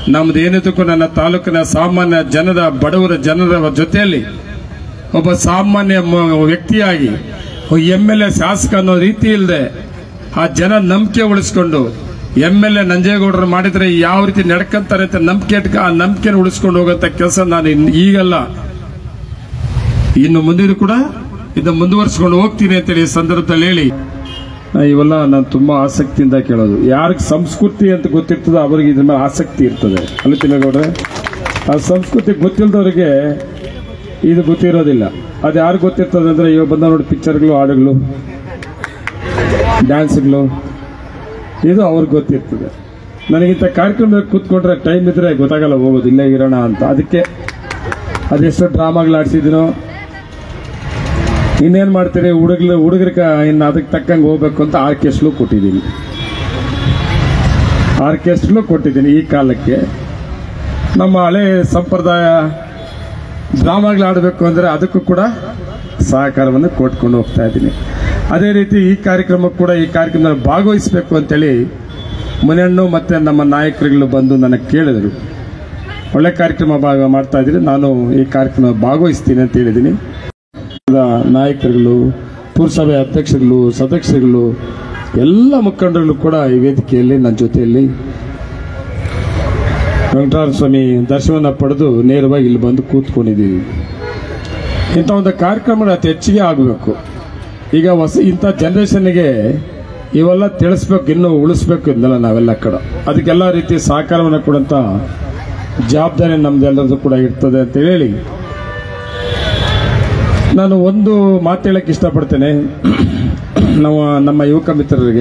ನಮ್ದು ಏನಿದ್ದಕ್ಕೂ ನನ್ನ ತಾಲೂಕಿನ ಸಾಮಾನ್ಯ ಜನರ ಬಡವರ ಜನರ ಜೊತೆಯಲ್ಲಿ ಒಬ್ಬ ಸಾಮಾನ್ಯ ವ್ಯಕ್ತಿಯಾಗಿ MLA ಶಾಸಕ ಅನ್ನೋ ರೀತಿ ಇಲ್ಲದೆ ಆ ಜನ ನಂಬಿಕೆ ಉಳಿಸ್ಕೊಂಡು MLA ನಂಜೇಗೌಡರು ಮಾಡಿದ್ರೆ ಯಾವ ರೀತಿ ನಡ್ಕಂತಾರೆ ಅಂತ ನಂಬಿಕೆ ಉಳಿಸ್ಕೊಂಡು ಹೋಗಂತ ಕೆಲಸ ನಾನು ಈಗಲ್ಲ ಇನ್ನು ಮುಂದಿನ ಕೂಡ ಇದನ್ನ ಮುಂದುವರಿಸಿಕೊಂಡು ಹೋಗ್ತೀನಿ ಅಂತೇಳಿ ಈ ಸಂದರ್ಭದಲ್ಲಿ ಹೇಳಿ ಇವೆಲ್ಲ ನಾನು ತುಂಬಾ ಆಸಕ್ತಿಯಿಂದ ಕೇಳೋದು. ಯಾರಿಗೆ ಸಂಸ್ಕೃತಿ ಅಂತ ಗೊತ್ತಿರ್ತದೋ ಅವರಿಗೆ ಇದ್ರ ಮೇಲೆ ಆಸಕ್ತಿ ಇರ್ತದೆ. ಅಲ್ಲಿ ತಿಮ್ಮೇಗೌಡ್ರೆ, ಆ ಸಂಸ್ಕೃತಿ ಗೊತ್ತಿಲ್ಲದವರಿಗೆ ಇದು ಗೊತ್ತಿರೋದಿಲ್ಲ. ಅದು ಯಾರು ಗೊತ್ತಿರ್ತದೆ ಅಂದ್ರೆ ಇವಾಗ ಬಂದ ನೋಡಿ ಪಿಕ್ಚರ್ಗಳು, ಹಾಡುಗಳು, ಡ್ಯಾನ್ಸ್ಗಳು, ಇದು ಅವ್ರಿಗೆ ಗೊತ್ತಿರ್ತದೆ. ನನಗಿಂತ ಕಾರ್ಯಕ್ರಮದಲ್ಲಿ ಕೂತ್ಕೊಂಡ್ರೆ ಟೈಮ್ ಇದ್ರೆ ಗೊತ್ತಾಗಲ್ಲ ಹೋಗೋದು, ಇಲ್ಲೇ ಇರೋಣ ಅಂತ. ಅದಕ್ಕೆ ಅದೆಷ್ಟೋ ಡ್ರಾಮಾಗಳು ಆಡ್ಸಿದ್ದೀನೋ, ಇನ್ನೇನು ಮಾಡ್ತೀರಿ ಹುಡುಗರಿಗೆ ಇನ್ನು ಅದಕ್ಕೆ ತಕ್ಕಂಗೆ ಹೋಗ್ಬೇಕು ಅಂತ ಆರ್ಕೆಸ್ಟ್ರು ಕೊಟ್ಟಿದ್ದೀನಿ. ಈ ಕಾಲಕ್ಕೆ ನಮ್ಮ ಹಳೆ ಸಂಪ್ರದಾಯ ಡ್ರಾಮಾಗಳು ಆಡಬೇಕು ಅಂದರೆ ಅದಕ್ಕೂ ಕೂಡ ಸಹಕಾರವನ್ನು ಕೊಟ್ಕೊಂಡು ಹೋಗ್ತಾ ಇದ್ದೀನಿ. ಅದೇ ರೀತಿ ಈ ಕಾರ್ಯಕ್ರಮಕ್ಕೆ ಕೂಡ ಈ ಕಾರ್ಯಕ್ರಮದಲ್ಲಿ ಭಾಗವಹಿಸಬೇಕು ಅಂತೇಳಿ ಮುನಿಯಣ್ಣು ಮತ್ತು ನಮ್ಮ ನಾಯಕರುಗಳು ಬಂದು ನನಗೆ ಕೇಳಿದರು. ಒಳ್ಳೆ ಕಾರ್ಯಕ್ರಮ ಮಾಡ್ತಾ ಇದ್ದೀನಿ, ನಾನು ಈ ಕಾರ್ಯಕ್ರಮ ಭಾಗವಹಿಸ್ತೀನಿ ಅಂತ ಹೇಳಿದ್ದೀನಿ. ನಾಯಕರುಗಳು, ಪುರಸಭೆ ಅಧ್ಯಕ್ಷರುಗಳು, ಸದಸ್ಯರುಗಳು, ಎಲ್ಲ ಮುಖಂಡರುಗಳು ಕೂಡ ಈ ವೇದಿಕೆಯಲ್ಲಿ ನನ್ನ ಜೊತೆಯಲ್ಲಿ ವೆಂಕಟರಮಣ ಸ್ವಾಮಿ ದರ್ಶನವನ್ನು ಪಡೆದು ನೇರವಾಗಿ ಇಲ್ಲಿ ಬಂದು ಕೂತ್ಕೊಂಡಿದ್ದೀವಿ. ಇಂಥ ಒಂದು ಕಾರ್ಯಕ್ರಮ ಅತಿ ಹೆಚ್ಚಿಗೆ ಆಗಬೇಕು. ಈಗ ಇಂಥ ಜನರೇಷನ್ಗೆ ಇವೆಲ್ಲ ತಿಳಿಸ್ಬೇಕು, ಇನ್ನೂ ಉಳಿಸ್ಬೇಕು ಇದನ್ನೆಲ್ಲ ನಾವೆಲ್ಲ ಕಡೆ. ಅದಕ್ಕೆಲ್ಲ ರೀತಿ ಸಹಕಾರವನ್ನು ಕೊಡುವಂಥ ಜವಾಬ್ದಾರಿ ನಮ್ದೆಲ್ಲರದು ಕೂಡ ಇರ್ತದೆ ಅಂತ ಹೇಳಿ ನಾನು ಒಂದು ಮಾತು ಹೇಳಕ್ಕೆ ಇಷ್ಟಪಡ್ತೇನೆ. ನಮ್ಮ ಯುವಕ ಮಿತ್ರರಿಗೆ,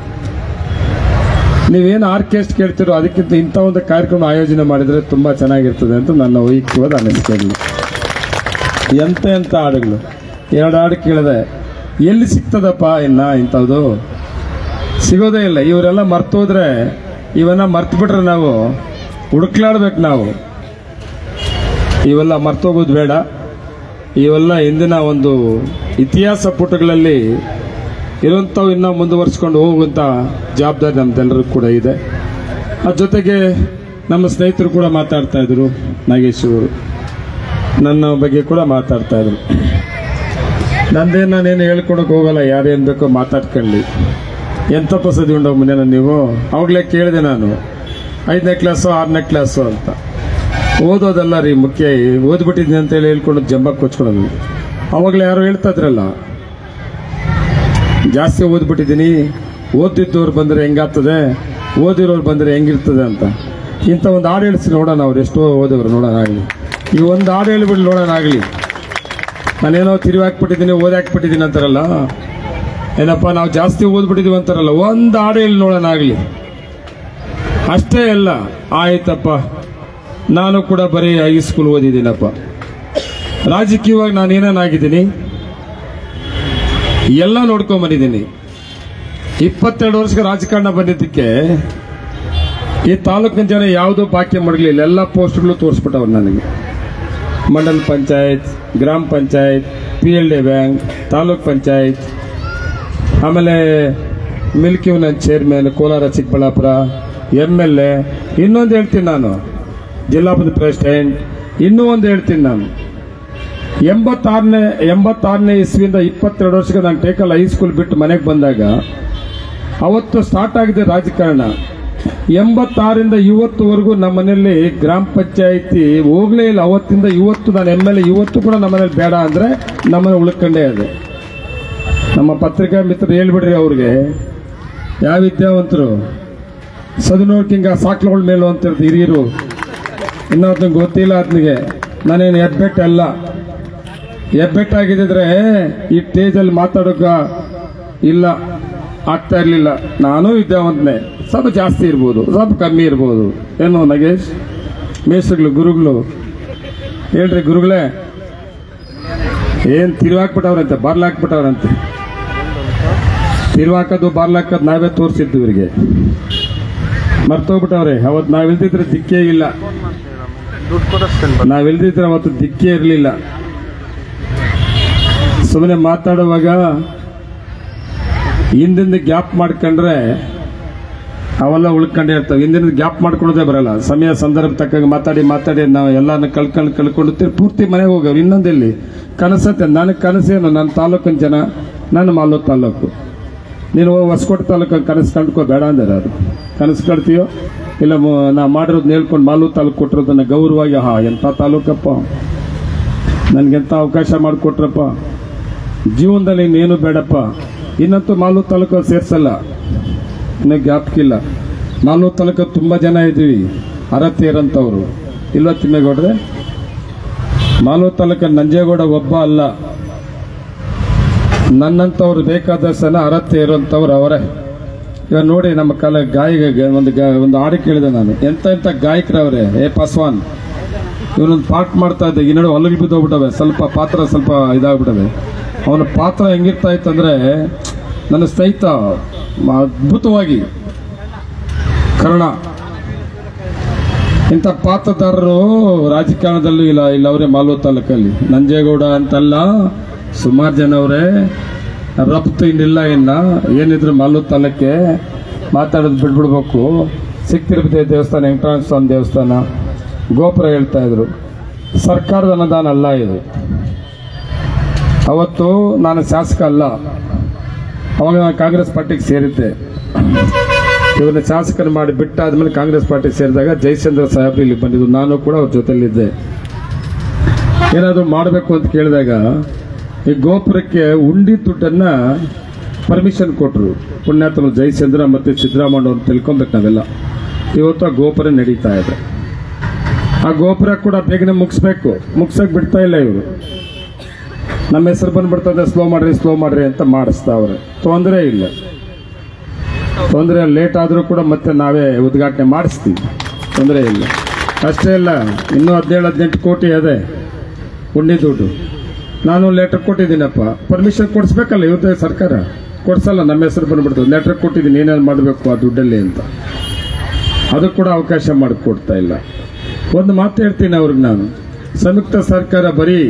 ನೀವೇನು ಆರ್ಕೆಸ್ಟ್ ಕೇಳ್ತಿರೋ ಅದಕ್ಕಿಂತ ಇಂಥ ಒಂದು ಕಾರ್ಯಕ್ರಮ ಆಯೋಜನೆ ಮಾಡಿದರೆ ತುಂಬ ಚೆನ್ನಾಗಿರ್ತದೆ ಅಂತ ನನ್ನ ವೈಯಕ್ತಿಕವಾದ ಅನಿಸಿಕೆಗಳು. ಎಂಥ ಹಾಡುಗಳು, 2 ಹಾಡು ಕೇಳಿದೆ, ಎಲ್ಲಿ ಸಿಗ್ತದಪ್ಪ ಇಂಥದ್ದು ಸಿಗೋದೇ ಇಲ್ಲ. ಇವರೆಲ್ಲ ಮರ್ತೋದ್ರೆ, ಇವನ್ನ ಮರ್ತುಬಿಟ್ರೆ ನಾವು ಹುಡುಕ್ಲಾಡ್ಬೇಕು. ನಾವು ಇವೆಲ್ಲ ಮರ್ತೋಗೋದು ಬೇಡ. ಇವೆಲ್ಲ ಇಂದಿನ ಒಂದು ಇತಿಹಾಸ ಪುಟಗಳಲ್ಲಿ ಇರುವಂಥವು ಇನ್ನೂ ಮುಂದುವರಿಸ್ಕೊಂಡು ಹೋಗುವಂಥ ಜವಾಬ್ದಾರಿ ನಮ್ದೆಲ್ಲರಿಗೂ ಕೂಡ ಇದೆ. ಅದ್ರ ಜೊತೆಗೆ ನಮ್ಮ ಸ್ನೇಹಿತರು ಕೂಡ ಮಾತಾಡ್ತಾ ಇದ್ರು, ನಾಗೇಶ್ ಅವರು ನನ್ನ ಬಗ್ಗೆ ಕೂಡ ಮಾತಾಡ್ತಾ ಇದ್ರು. ನಾನೇನು ಹೇಳ್ಕೊಡಕ್ಕೆ ಹೋಗಲ್ಲ, ಯಾರೇನು ಬೇಕೋ ಮಾತಾಡ್ಕೊಳ್ಳಿ. ಎಂಥ ಪಸದಿ ಉಂಡೋ ಮುನ್ನೇನ ನೀವು? ಅವಾಗಲೇ ಕೇಳಿದೆ ನಾನು, 5ನೇ ಕ್ಲಾಸು 6ನೇ ಕ್ಲಾಸು ಅಂತ. ಓದೋದಲ್ಲ ರೀ ಮುಖ್ಯ, ಓದ್ಬಿಟ್ಟಿದ್ದೀನಿ ಅಂತೇಳಿ ಹೇಳ್ಕೊಂಡು ಜಂಬಕ್ಕೆ ಕೊಚ್ಕೊಳ್ಳೋದು. ಅವಾಗಲೇ ಯಾರೋ ಹೇಳ್ತಾ ಇದ್ರಲ್ಲ, ಜಾಸ್ತಿ ಓದ್ಬಿಟ್ಟಿದ್ದೀನಿ, ಓದಿದ್ದವ್ರು ಬಂದರೆ ಹೆಂಗಾಗ್ತದೆ, ಓದಿರೋರು ಬಂದರೆ ಹೆಂಗಿರ್ತದೆ ಅಂತ. ಇಂಥ ಒಂದು ಹಾಡು ಹೇಳಿಸಿ ನೋಡೋಣ, ಅವ್ರು ಎಷ್ಟೋ ಓದೋರು ನೋಡೋಣ ಆಗಲಿ. ಈ ಒಂದು ಹಾಡು ಹೇಳಿಬಿಟ್ಟು ನೋಡೋಣ ಆಗಲಿ. ನಾನೇನೋ ತಿರುವಾಕ್ಬಿಟ್ಟಿದ್ದೀನಿ, ಓದಾಕ್ಬಿಟ್ಟಿದ್ದೀನಿ ಅಂತಾರಲ್ಲ, ಏನಪ್ಪ ನಾವು ಜಾಸ್ತಿ ಓದ್ಬಿಟ್ಟಿದ್ದೀವಿ ಅಂತಾರಲ್ಲ, ಒಂದು ಹಾಡು ಹೇಳಿ ನೋಡೋಣ ಆಗಲಿ. ಅಷ್ಟೇ ಅಲ್ಲ, ಆಯ್ತಪ್ಪ ನಾನು ಕೂಡ ಬರೀ ಹೈಸ್ಕೂಲ್ ಓದಿದ್ದೀನಪ್ಪ, ರಾಜಕೀಯವಾಗಿ ನಾನು ಏನೇನಾಗಿದ್ದೀನಿ ಎಲ್ಲ ನೋಡ್ಕೊಂಬಂದಿದ್ದೀನಿ. 22 ವರ್ಷಕ್ಕೆ ರಾಜಕಾರಣ ಬಂದಿದ್ದಕ್ಕೆ ಈ ತಾಲೂಕಿನ ಜನ ಯಾವುದೋ ಬಾಕಿ ಮಡಗಲಿಲ್ಲ, ಎಲ್ಲ ಪೋಸ್ಟ್ಗಳು ತೋರಿಸ್ಬಿಟ್ಟವ್ರು ನನಗೆ. ಮಂಡಲ ಪಂಚಾಯತ್, ಗ್ರಾಮ ಪಂಚಾಯತ್, PLD ಬ್ಯಾಂಕ್, ತಾಲೂಕ್ ಪಂಚಾಯತ್, ಆಮೇಲೆ milk union chairman Kolar Chikkaballapur, MLA, ಇನ್ನೊಂದು ಹೇಳ್ತೀನಿ ನಾನು, ಜಿಲ್ಲಾ ಪಂಚಾಯತ್ ಪ್ರೆಸಿಡೆಂಟ್, ಇನ್ನೂ ಒಂದು ಹೇಳ್ತೀನಿ ನಾನು. 86ನೇ ಇಸ್ವಿಯಿಂದ 22 ವರ್ಷಕ್ಕೆ ನಾನು ಟೇಕಲ್ ಹೈಸ್ಕೂಲ್ ಬಿಟ್ಟು ಮನೆಗೆ ಬಂದಾಗ ಅವತ್ತು ಸ್ಟಾರ್ಟ್ ಆಗಿದೆ ರಾಜಕಾರಣ. 86ರಿಂದ ಇವತ್ತುವರೆಗೂ ನಮ್ಮ ಮನೆಯಲ್ಲಿ ಗ್ರಾಮ ಪಂಚಾಯಿತಿ ಹೋಗ್ಲೇ ಇಲ್ಲ. ಅವತ್ತಿಂದ ಇವತ್ತು ನಾನು MLA, ಇವತ್ತು ಕೂಡ ನಮ್ಮ ಮನೇಲಿ ಬೇಡ ಅಂದ್ರೆ ನಮ್ಮನೆ ಉಳ್ಕೊಂಡೇ ಇದೆ. ನಮ್ಮ ಪತ್ರಿಕಾ ಮಿತ್ರರು ಹೇಳ್ಬಿಡ್ರಿ, ಅವ್ರಿಗೆ ಯಾವ ವಿದ್ಯಾವಂತರು ಸದನೋರ್ಕಿಂಗ ಸಾಕ್ಲಗಳ ಮೇಲೂ ಅಂತಿರ್ದು ಹಿರಿಯರು, ಇನ್ನೊಂದು ಗೊತ್ತಿಲ್ಲ ಅದನಿಗೆ. ನಾನೇನು ಹೆಬ್ಬೆಟ್ಟಲ್ಲ, ಹೆಬ್ಬೆಟ್ಟಾಗಿದ್ದರೆ ಈ ಸ್ಟೇಜಲ್ಲಿ ಮಾತಾಡೋಕ ಇಲ್ಲ, ಆಗ್ತಾ ಇರಲಿಲ್ಲ. ನಾನು ವಿದ್ಯಾವಂತನೇ, ಸ್ವಲ್ಪ ಜಾಸ್ತಿ ಇರ್ಬೋದು, ಸ್ವಲ್ಪ ಕಮ್ಮಿ ಇರ್ಬೋದು. ಏನು ನಾಗೇಶ್, ಮೇಸ್ಟ್ರುಗಳು, ಗುರುಗಳು ಹೇಳ್ರಿ, ಗುರುಗಳೇ ಏನು ತಿರುವಾಕ್ಬಿಟ್ಟವ್ರಂತೆ, ಬಾರ್ಲಾಕ್ಬಿಟ್ಟವ್ರಂತೆ. ತಿರುವಾಕೋದು ಬಾರ್ಲಾಕೋದು ನಾವೇ ತೋರಿಸಿದ್ದು ಇವರಿಗೆ, ಮರ್ತೋಗ್ಬಿಟ್ಟವ್ರೆ. ಅವತ್ತು ನಾವಿಲ್ದಿದ್ರೆ ದಿಕ್ಕೇ ಇಲ್ಲ, ನಾವಿಲ್ದಿದ್ರೆ ಅವತ್ತು ದಿಕ್ಕೇ ಇರಲಿಲ್ಲ. ಸುಮ್ಮನೆ ಮಾತಾಡುವಾಗ ಹಿಂದಿಂದ ಗ್ಯಾಪ್ ಮಾಡ್ಕೊಂಡ್ರೆ ಅವೆಲ್ಲ ಉಳ್ಕೊಂಡೇ ಇರ್ತವೆ. ಹಿಂದಿನ ಗ್ಯಾಪ್ ಮಾಡ್ಕೊಳ್ಳೋದೇ ಬರಲ್ಲ. ಸಮಯ ಸಂದರ್ಭ ತಕ್ಕಂಗೆ ಮಾತಾಡಿ ನಾವು ಎಲ್ಲಾನು ಕಳ್ಕೊಂಡು ಪೂರ್ತಿ ಮನೆಗೆ ಹೋಗವ್ರು. ಇನ್ನೊಂದೆಲ್ಲಿ ಕನಸತ್ತೆ. ನನಗೆ ಕನಸೇನು, ನನ್ನ ತಾಲೂಕಿನ ಜನ, ನನ್ನ ಮಾಲೂರು ತಾಲೂಕು. ನೀನು ಹೊಸಕೋಟೆ ತಾಲೂಕು ಕನಸು ಕಂಡ್ಕೋ ಬೇಡ ಅಂದರೆ ಅದು ಕನಸು ಕಟ್ತೀಯೋ ಇಲ್ಲ ನಾ ಮಾಡಿರೋದನ್ನ ಹೇಳ್ಕೊಂಡು ಮಾಲೂರು ತಾಲೂಕು ಕೊಟ್ಟಿರೋದನ್ನ ಗೌರವವಾಗಿ ಎಂಥ ತಾಲೂಕಪ್ಪ, ನನಗೆಂಥ ಅವಕಾಶ ಮಾಡಿಕೊಟ್ರಪ್ಪ, ಜೀವನದಲ್ಲಿ ಇನ್ನೇನು ಬೇಡಪ್ಪ, ಇನ್ನಂತೂ ಮಾಲೂರು ತಾಲೂಕು ಸೇರಿಸಲ್ಲ, ಇನ್ನೂ ಗ್ಯಾಪ್ಕಿಲ್ಲ. ಮಾಲೂರು ತಾಲೂಕು ತುಂಬ ಜನ ಇದ್ದೀವಿ ಅರ್ಹತೆ ಇರೋಂಥವ್ರು. ಇಲ್ವ ತಿಮ್ಮೇಗೌಡ್ರೆ? ಮಾಲೂರು ತಾಲೂಕು ನಂಜೇಗೌಡ ಒಬ್ಬ ಅಲ್ಲ, ನನ್ನಂಥವ್ರು ಬೇಕಾದಷ್ಟು ಜನ ಅರ್ಹತೆ ಇರೋಂಥವ್ರು ಅವರೇ. ಇವಾಗ ನೋಡಿ ನಮ್ಮ ಕಾಲ ಒಂದು ಹಾಡು ಕೇಳಿದೆ ನಾನು. ಎಂತ ಗಾಯಕರವ್ರೆ. ಪಾಸ್ವಾನ್ ಇವನೊಂದು ಪಾಠ ಮಾಡ್ತಾ ಇದ್ದೆ, ಈ ನಡುವೆ ಹೊಲಗಿ ಬಿದ್ದೋಗ್ಬಿಟ್ಟವೆ, ಪಾತ್ರ ಸ್ವಲ್ಪ ಇದಾಗ್ಬಿಟ್ಟವೆ. ಅವನ ಪಾತ್ರ ಹೆಂಗಿರ್ತಾ ಇತ್ತಂದ್ರೆ, ನನ್ನ ಸ್ನೇಹಿತ ಅದ್ಭುತವಾಗಿ ಕರ್ಣ ಇಂಥ ಪಾತ್ರದಾರರು ರಾಜಕಾರಣದಲ್ಲೂ ಇಲ್ಲ ಅವರೇ ಮಾಲೂರು ತಾಲೂಕಲ್ಲಿ. ನಂಜೇಗೌಡ ಅಂತಲ್ಲ, ಸುಮಾರು ಜನ ಅವರೇ. ರಫ್ತು ಇನ್ನಿಲ್ಲ, ಏನಿದ್ರು ಮಾಲೂರು ತಾಲೂಕೆ ಮಾತಾಡೋದು ಬಿಡ್ಬಿಡ್ಬೇಕು. ಸಿಕ್ತಿರುಪತಿ ದೇವಸ್ಥಾನ, ವೆಂಕಟೇಶ್ವರ ಸ್ವಾಮಿ ದೇವಸ್ಥಾನ, ಗೋಪುರ ಹೇಳ್ತಾ ಇದ್ರು. ಸರ್ಕಾರದ ಅನುದಾನ ಅಲ್ಲ ಇದು. ಅವತ್ತು ನಾನು ಶಾಸಕ ಅಲ್ಲ, ಅವಾಗ ನಾನು ಕಾಂಗ್ರೆಸ್ ಪಾರ್ಟಿಗೆ ಸೇರಿದ್ದೆ. ಇವ್ರನ್ನ ಶಾಸಕರು ಮಾಡಿ ಬಿಟ್ಟಾದ್ಮೇಲೆ ಕಾಂಗ್ರೆಸ್ ಪಾರ್ಟಿಗೆ ಸೇರಿದಾಗ ಜಯಚಂದ್ರ ಸಾಹೇಬ್ರು ಇಲ್ಲಿ ಬಂದಿದ್ದು, ನಾನು ಕೂಡ ಅವ್ರ ಜೊತೆಲಿದ್ದೆ. ಏನಾದರೂ ಮಾಡಬೇಕು ಅಂತ ಕೇಳಿದಾಗ ಈ ಗೋಪುರಕ್ಕೆ ಉಂಡಿ ದುಡ್ಡನ್ನ ಪರ್ಮಿಷನ್ ಕೊಟ್ಟರು ಪುಣ್ಯಾತ್ಮರು ಜಯಚಂದ್ರ ಮತ್ತು ಸಿದ್ದರಾಮಯ್ಯ ಅವ್ರು ತಿಳ್ಕೊಬೇಕು ನಾವೆಲ್ಲ. ಇವತ್ತು ಆ ಗೋಪುರ ನಡೀತಾ ಇದೆ. ಆ ಗೋಪುರ ಕೂಡ ಬೇಗನೆ ಮುಗಿಸಕ್ಕೆ ಬಿಡ್ತಾ ಇಲ್ಲ ಇವರು. ನಮ್ಮ ಹೆಸರು ಬಂದ್ಬಿಡ್ತದೆ, ಸ್ಲೋ ಮಾಡ್ರಿ ಅಂತ ಮಾಡಿಸ್ತಾವ್ರೆ. ತೊಂದರೆ ಇಲ್ಲ, ತೊಂದರೆ ಲೇಟ್ ಆದರೂ ಕೂಡ ಮತ್ತೆ ನಾವೇ ಉದ್ಘಾಟನೆ ಮಾಡಿಸ್ತೀವಿ, ತೊಂದರೆ ಇಲ್ಲ. ಅಷ್ಟೇ ಇಲ್ಲ, ಇನ್ನೂ 17-18 ಕೋಟಿ ಅದೇ ಉಂಡಿ ದುಡ್ಡು. ನಾನು ಲೆಟರ್ ಕೊಟ್ಟಿದ್ದೀನಪ್ಪ, ಪರ್ಮಿಷನ್ ಕೊಡಿಸ್ಬೇಕಲ್ಲ. ಇವ್ರದ್ದೇ ಸರ್ಕಾರ ಕೊಡ್ಸಲ್ಲ, ನಮ್ಮ ಹೆಸರು ಬಂದ್ಬಿಡ್ತದೆ. ಲೆಟರ್ ಕೊಟ್ಟಿದ್ದೀನಿ, ಏನೇನು ಮಾಡಬೇಕು ಆ ದುಡ್ಡಲ್ಲಿ ಅಂತ. ಅದು ಕೂಡ ಅವಕಾಶ ಮಾಡಿಕೊಡ್ತಾ ಇಲ್ಲ. ಒಂದು ಮಾತು ಹೇಳ್ತೀನಿ ಅವ್ರಿಗೆ ನಾನು, ಸಂಯುಕ್ತ ಸರ್ಕಾರ ಬರೀ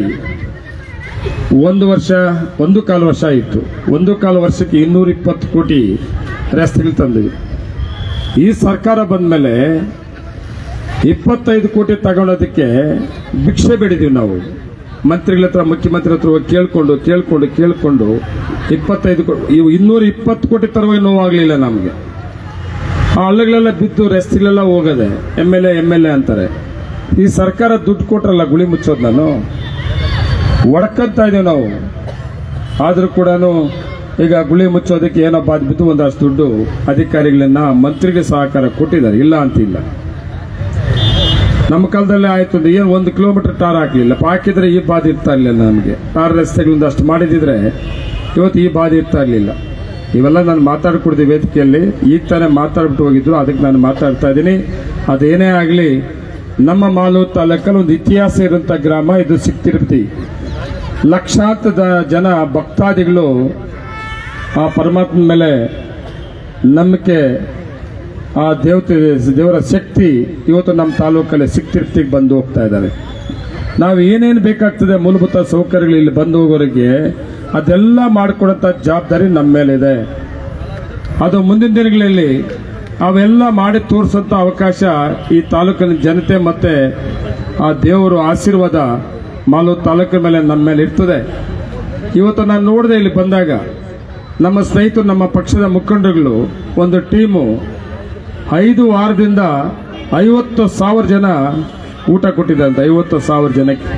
1.25 ವರ್ಷ ಆಯಿತು. 1.25 ವರ್ಷಕ್ಕೆ 220 ಕೋಟಿ ರಸ್ತೆಗಳು ತಂದ್ವಿ. ಈ ಸರ್ಕಾರ ಬಂದ ಮೇಲೆ 25 ಕೋಟಿ ತಗೊಳೋದಕ್ಕೆ ಭಿಕ್ಷೆ ಬೇಡಿದೀವಿ ನಾವು. ಮಂತ್ರಿಗಳ ಹತ್ರ, ಮುಖ್ಯಮಂತ್ರಿ ಹತ್ರ ಕೇಳ್ಕೊಂಡು 220 ಕೋಟಿ ತರುವಾಗ ನೋವಾಗಲಿಲ್ಲ ನಮಗೆ. ಆ ಹಳ್ಳಗಳೆಲ್ಲ ಬಿದ್ದು ರಸ್ತೆಗಳೆಲ್ಲ ಹೋಗದೆ ಎಮ್ ಎಲ್ ಎ ಅಂತಾರೆ. ಈ ಸರ್ಕಾರ ದುಡ್ಡು ಕೊಟ್ರಲ್ಲ ಗುಳಿ ಮುಚ್ಚೋದು ನಾನು ಒಡ್ಕಂತ ಇದೀವಿ ನಾವು. ಆದರೂ ಕೂಡ ಈಗ ಗುಳಿ ಮುಚ್ಚೋದಕ್ಕೆ ಏನೋ ಬಾದ್ ಬಿದ್ದು ಒಂದಷ್ಟು ದುಡ್ಡು ಅಧಿಕಾರಿಗಳನ್ನ ಮಂತ್ರಿಗೆ ಸಹಕಾರ ಕೊಟ್ಟಿದ್ದಾರೆ, ಇಲ್ಲ ಅಂತಿಲ್ಲ. ನಮ್ಮ ಕಾಲದಲ್ಲೇ ಆಯ್ತು ಅಂದ್ರೆ ಏನು 1 ಕಿಲೋಮೀಟರ್ ಟಾರ್ ಹಾಕಲಿಲ್ಲ. ಹಾಕಿದ್ರೆ ಈ ಬಾಧೆ ಇರ್ತಾ ಇರಲಿಲ್ಲ ನಮಗೆ. ಟಾರ್ ರಸ್ತೆಗಳಿಂದಷ್ಟು ಮಾಡಿದಿದ್ರೆ ಇವತ್ತು ಈ ಬಾಧೆ ಇರ್ತಾ ಇರಲಿಲ್ಲ. ಇವೆಲ್ಲ ನಾನು ಮಾತಾಡ್ಕೊಡ್ತೀವಿ ವೇದಿಕೆಯಲ್ಲಿ. ಈಗ ತಾನೇ ಮಾತಾಡ್ಬಿಟ್ಟು ಹೋಗಿದ್ರು, ಅದಕ್ಕೆ ನಾನು ಮಾತಾಡ್ತಾ ಇದ್ದೀನಿ. ಅದೇನೇ ಆಗಲಿ, ನಮ್ಮ ಮಾಲೂರು ತಾಲೂಕಲ್ಲಿ ಒಂದು ಇತಿಹಾಸ ಇರುವಂಥ ಗ್ರಾಮ ಇದು ಸಿಕ್ತಿರುಪತಿ. ಲಕ್ಷಾಂತರ ಜನ ಭಕ್ತಾದಿಗಳು ಆ ಪರಮಾತ್ಮನ ಮೇಲೆ ನಂಬಿಕೆ, ಆ ದೇವರ ಶಕ್ತಿ ಇವತ್ತು ನಮ್ಮ ತಾಲೂಕಲ್ಲಿ ಸಿಕ್ತಿರುಪತಿಗೆ ಬಂದು ಹೋಗ್ತಾ ಇದ್ದಾರೆ. ನಾವು ಏನೇನು ಬೇಕಾಗ್ತದೆ ಮೂಲಭೂತ ಸೌಕರ್ಯಗಳು ಇಲ್ಲಿ ಬಂದು ಹೋಗೋರಿಗೆ ಅದೆಲ್ಲ ಮಾಡಿಕೊಡೋಂಥ ಜವಾಬ್ದಾರಿ ನಮ್ಮ ಮೇಲಿದೆ. ಅದು ಮುಂದಿನ ದಿನಗಳಲ್ಲಿ ಅವೆಲ್ಲ ಮಾಡಿ ತೋರಿಸೋಂಥ ಅವಕಾಶ ಈ ತಾಲೂಕಿನ ಜನತೆ ಮತ್ತೆ ಆ ದೇವರು ಆಶೀರ್ವಾದ ಮಾಲೂರು ತಾಲೂಕಿನ ಮೇಲೆ ನಮ್ಮ ಮೇಲೆ ಇರ್ತದೆ. ಇವತ್ತು ನಾನು ನೋಡಿದೆ ಇಲ್ಲಿ ಬಂದಾಗ ನಮ್ಮ ಸ್ನೇಹಿತರು, ನಮ್ಮ ಪಕ್ಷದ ಮುಖಂಡರುಗಳು ಒಂದು ಟೀಮು 5 ವಾರದಿಂದ 50,000 ಜನ ಊಟ ಕೊಟ್ಟಿದ್ದಂತೆ. 50,000 ಜನಕ್ಕೆ.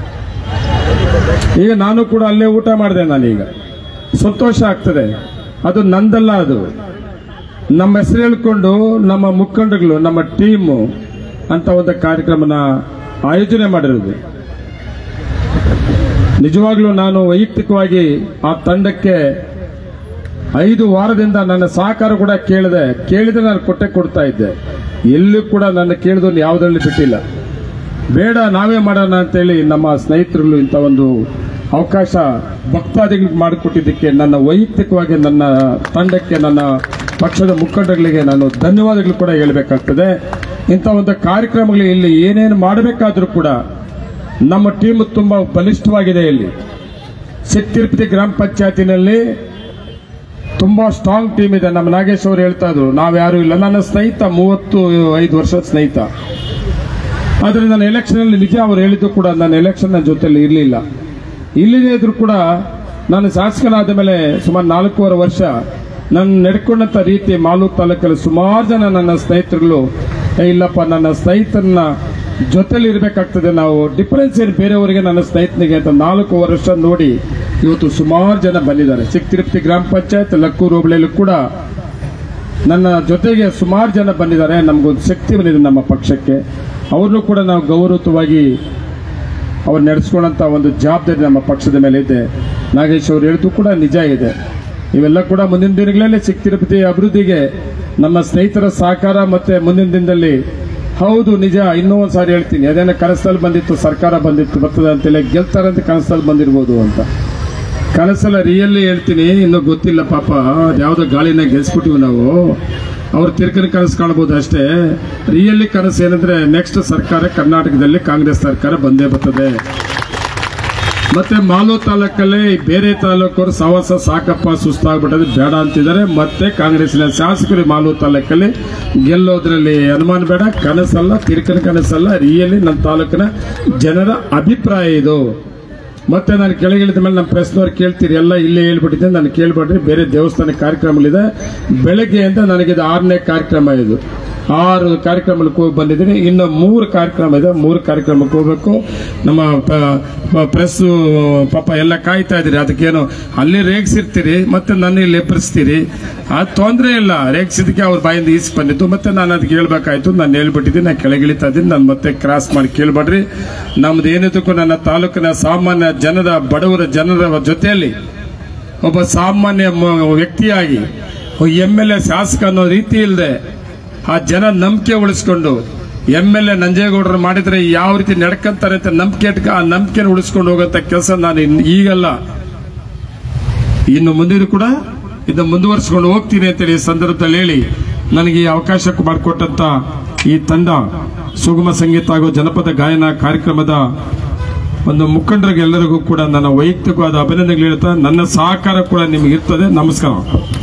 ಈಗ ನಾನು ಕೂಡ ಅಲ್ಲೇ ಊಟ ಮಾಡಿದೆ. ನಾನೀಗ ಸಂತೋಷ ಆಗ್ತದೆ. ಅದು ನಂದಲ್ಲ, ಅದು ನಮ್ಮ ಹೆಸರು ಹೇಳ್ಕೊಂಡು ನಮ್ಮ ಮುಖಂಡರುಗಳು, ನಮ್ಮ ಟೀಮು ಅಂತ ಒಂದು ಕಾರ್ಯಕ್ರಮನ ಆಯೋಜನೆ ಮಾಡಿರೋದು. ನಿಜವಾಗ್ಲೂ ನಾನು ವೈಯಕ್ತಿಕವಾಗಿ ಆ ತಂಡಕ್ಕೆ 5 ವಾರದಿಂದ ನನ್ನ ಸಹಕಾರ ಕೂಡ ಕೇಳಿದ್ರೆ ನಾನು ಕೊಡ್ತಾ ಇದ್ದೆ. ಎಲ್ಲೂ ಕೂಡ ನನ್ನ ಕೇಳಿದನ್ನು ಯಾವುದರಲ್ಲಿ ಬಿಟ್ಟಿಲ್ಲ. ಬೇಡ ನಾವೇ ಮಾಡೋಣ ಅಂತೇಳಿ ನಮ್ಮ ಸ್ನೇಹಿತರುಗಳು ಇಂಥ ಒಂದು ಅವಕಾಶ ಭಕ್ತಾದಿಗಳಿಗೆ ಮಾಡಿಕೊಟ್ಟಿದ್ದಕ್ಕೆ ನನ್ನ ವೈಯಕ್ತಿಕವಾಗಿ ನನ್ನ ತಂಡಕ್ಕೆ, ನನ್ನ ಪಕ್ಷದ ಮುಖಂಡರುಗಳಿಗೆ ನಾನು ಧನ್ಯವಾದಗಳು ಕೂಡ ಹೇಳಬೇಕಾಗ್ತದೆ. ಇಂಥ ಒಂದು ಕಾರ್ಯಕ್ರಮಗಳು ಇಲ್ಲಿ ಏನೇನು ಮಾಡಬೇಕಾದ್ರೂ ಕೂಡ ನಮ್ಮ ಟೀಮ್ ತುಂಬ ಬಲಿಷ್ಠವಾಗಿದೆ. ಇಲ್ಲಿ ಸಿಕ್ತಿರುಪತಿ ಗ್ರಾಮ ಪಂಚಾಯತಿನಲ್ಲಿ ತುಂಬಾ ಸ್ಟ್ರಾಂಗ್ ಟೀಮ್ ಇದೆ. ನಮ್ಮ ನಾಗೇಶ್ ಅವರು ಹೇಳ್ತಾ ಇದ್ರು, ನಾವ್ಯಾರು ಇಲ್ಲ. ನನ್ನ ಸ್ನೇಹಿತ 35 ವರ್ಷದ ಸ್ನೇಹಿತ. ಆದ್ರೆ ನನ್ನ ಎಲೆಕ್ಷನ್ ಅಲ್ಲಿ ನಿಜ ಅವ್ರು ಹೇಳಿದ್ದು ಕೂಡ, ನನ್ನ ಎಲೆಕ್ಷನ್ ಜೊತೆಲಿ ಇರಲಿಲ್ಲ. ಇಲ್ಲದೇ ಇದ್ರು ಕೂಡ ನಾನು ಶಾಸಕನಾದ ಮೇಲೆ ಸುಮಾರು 4.5 ವರ್ಷ ನಾನು ನಡ್ಕೊಂಡಂತ ರೀತಿ ಮಾಲೂರು ತಾಲೂಕಲ್ಲಿ ಸುಮಾರು ಜನ ನನ್ನ ಸ್ನೇಹಿತರುಗಳು, ಇಲ್ಲಪ್ಪ ನನ್ನ ಸ್ನೇಹಿತರನ್ನ ಜೊತೆಲಿ ಇರಬೇಕಾಗ್ತದೆ, ನಾವು ಡಿಫರೆನ್ಸ್ ಏನು ಬೇರೆಯವರಿಗೆ ನನ್ನ ಸ್ನೇಹಿತನಿಗೆ ಅಂತ 4 ವರ್ಷ ನೋಡಿ ಇವತ್ತು ಸುಮಾರು ಜನ ಬಂದಿದ್ದಾರೆ. ಚಿಕ್ಕತಿರುಪತಿ ಗ್ರಾಮ ಪಂಚಾಯತ್, ಲಕ್ಕೂರು ಹೋಬಳಿಯಲ್ಲೂ ಕೂಡ ನನ್ನ ಜೊತೆಗೆ ಸುಮಾರು ಜನ ಬಂದಿದ್ದಾರೆ. ನಮಗೊಂದು ಶಕ್ತಿ ಬಂದಿದೆ ನಮ್ಮ ಪಕ್ಷಕ್ಕೆ. ಅವ್ರನ್ನೂ ಕೂಡ ನಾವು ಗೌರವವಾಗಿ ಅವ್ರು ನಡೆಸ್ಕೊಳ್ಳೋಂಥ ಒಂದು ಜವಾಬ್ದಾರಿ ನಮ್ಮ ಪಕ್ಷದ ಮೇಲೆ ಇದೆ. ನಾಗೇಶ್ ಅವರು ಹೇಳಿದ್ದು ಕೂಡ ನಿಜ ಇದೆ. ಇವೆಲ್ಲ ಕೂಡ ಮುಂದಿನ ದಿನಗಳಲ್ಲಿ ಚಿಕ್ಕತಿರುಪತಿ ಅಭಿವೃದ್ಧಿಗೆ ನಮ್ಮ ಸ್ನೇಹಿತರ ಸಹಕಾರ ಮತ್ತೆ ಮುಂದಿನ ದಿನದಲ್ಲಿ ಹೌದು ನಿಜ. ಇನ್ನೂ ಒಂದು ಸಾರಿ ಹೇಳ್ತೀನಿ, ಅದೇನೋ ಕನಸಲ್ಲಿ ಬಂದಿತ್ತು, ಸರ್ಕಾರ ಬರ್ತದೆ ಅಂತೇಳಿ ಗೆಲ್ತಾರಂತ ಕನಸಲ್ಲಿ ಬಂದಿರ್ಬೋದು ಅಂತ. ಕನಸಲ್ಲ ರಿಯಲಿ ಹೇಳ್ತೀನಿ, ಇನ್ನೂ ಗೊತ್ತಿಲ್ಲ ಪಾಪ, ಯಾವುದೋ ಗಾಳಿನ ಗೆಲ್ಸ್ಬಿಟ್ಟಿವಿ ನಾವು. ಅವ್ರು ತಿರ್ಕನ ಕನಸು ಕಾಣಬಹುದು ಅಷ್ಟೇ. ರಿಯಲಿ ಕನಸು ಏನಂದ್ರೆ ನೆಕ್ಸ್ಟ್ ಸರ್ಕಾರ ಕರ್ನಾಟಕದಲ್ಲಿ ಕಾಂಗ್ರೆಸ್ ಸರ್ಕಾರ ಬಂದೇ ಬರ್ತದೆ. ಮತ್ತೆ ಮಾಲೂರು ತಾಲೂಕಲ್ಲಿ ಬೇರೆ ತಾಲೂಕವರು ಸವಾಸ ಸಾಕಪ್ಪ ಸುಸ್ತಾಗ್ಬಿಟ್ಟದೆ ಬೇಡ ಅಂತಿದ್ದಾರೆ. ಮತ್ತೆ ಕಾಂಗ್ರೆಸ್ನ ಶಾಸಕರು ಮಾಲೂರು ತಾಲೂಕಲ್ಲಿ ಗೆಲ್ಲೋದ್ರಲ್ಲಿ ಅನುಮಾನ ಬೇಡ. ಕನಸಲ್ಲ, ತಿರ್ಕನ ಕನಸಲ್ಲ, ರಿಯಲಿ ನಮ್ಮ ತಾಲೂಕಿನ ಜನರ ಅಭಿಪ್ರಾಯ ಇದು. ಮತ್ತೆ ನಾನು ಕೆಳಗಿಳಿದ ಮೇಲೆ ನಮ್ಮ ಪ್ರೆಸ್ನವ್ರು ಕೇಳ್ತೀರಿ, ಎಲ್ಲ ಇಲ್ಲೇ ಹೇಳ್ಬಿಟ್ಟಿದ್ದೆ, ನಾನು ಕೇಳ್ಬೇಡ್ರಿ, ಬೇರೆ ದೇವಸ್ಥಾನ ಕಾರ್ಯಕ್ರಮಗಳಿದೆ. ಬೆಳಗ್ಗೆಯಿಂದ ನನಗಿದು 6ನೇ ಕಾರ್ಯಕ್ರಮ. ಇದು 6 ಕಾರ್ಯಕ್ರಮಕ್ಕೆ ಹೋಗಿ ಬಂದಿದ್ದೀನಿ. ಇನ್ನು 3 ಕಾರ್ಯಕ್ರಮ ಇದೆ. 3 ಕಾರ್ಯಕ್ರಮಕ್ಕೆ ಹೋಗ್ಬೇಕು. ನಮ್ಮ ಪ್ರೆಸ್ ಪಾಪ ಎಲ್ಲ ಕಾಯ್ತಾ ಇದ್ದೀರಿ. ಅದಕ್ಕೇನು ಅಲ್ಲಿ ರೇಗಿಸಿರ್ತೀರಿ, ಮತ್ತೆ ನನ್ನ ಇಲ್ಲಿ ಎಬ್ಬರಿಸ್ತೀರಿ. ಅದು ತೊಂದರೆ ಇಲ್ಲ. ರೇಗಿಸಿದಕ್ಕೆ ಅವ್ರ ಬಾಯಿಂದ ಈಸ್ ಬಂದಿತ್ತು. ಮತ್ತೆ ನಾನು ಅದಕ್ಕೆ ಹೇಳ್ಬೇಕಾಯ್ತು. ನಾನು ಹೇಳ್ಬಿಟ್ಟಿದ್ದೀನಿ, ನಾನು ಕೆಳಗಿಳಿತಾ ಇದ್ದೀನಿ. ನಾನು ಮತ್ತೆ ಕ್ರಾಸ್ ಮಾಡಿ ಕೇಳ್ಬೇಡ್ರಿ. ನಮ್ದು ಏನಿದಕ್ಕೂ ನನ್ನ ತಾಲೂಕಿನ ಸಾಮಾನ್ಯ ಜನರ, ಬಡವರ ಜನರ ಜೊತೆಯಲ್ಲಿ ಒಬ್ಬ ಸಾಮಾನ್ಯ ವ್ಯಕ್ತಿಯಾಗಿ MLA ಶಾಸಕ ಅನ್ನೋ ರೀತಿ ಇಲ್ಲದೆ ಆ ಜನ ನಂಬಿಕೆ ಉಳಿಸ್ಕೊಂಡು MLA ನಂಜೇಗೌಡರು ಮಾಡಿದ್ರೆ ಯಾವ ರೀತಿ ನಡ್ಕಂತಾರೆ ಅಂತ ನಂಬಿಕೆ ಆ ನಂಬಿಕೆನ ಉಳಿಸ್ಕೊಂಡು ಹೋಗಂತ ಕೆಲಸ ನಾನು ಈಗಲ್ಲ, ಇನ್ನು ಮುಂದಿನ ಕೂಡ ಇದನ್ನ ಮುಂದುವರಿಸಿಕೊಂಡು ಹೋಗ್ತೀನಿ ಅಂತೇಳಿ ಈ ಸಂದರ್ಭದಲ್ಲಿ ಹೇಳಿ, ನನಗೆ ಈ ಅವಕಾಶ ಮಾಡಿಕೊಟ್ಟಂತ ಈ ತಂಡ, ಸುಗಮ ಸಂಗೀತ ಹಾಗೂ ಜನಪದ ಗಾಯನ ಕಾರ್ಯಕ್ರಮದ ಒಂದು ಮುಖಂಡರಿಗೆಲ್ಲರಿಗೂ ಕೂಡ ನನ್ನ ವೈಯಕ್ತಿಕವಾದ ಅಭಿನಂದನೆಗಳು ಹೇಳ್ತಾ, ನನ್ನ ಸಹಕಾರ ಕೂಡ ನಿಮಗೆ ಇರ್ತದೆ. ನಮಸ್ಕಾರ.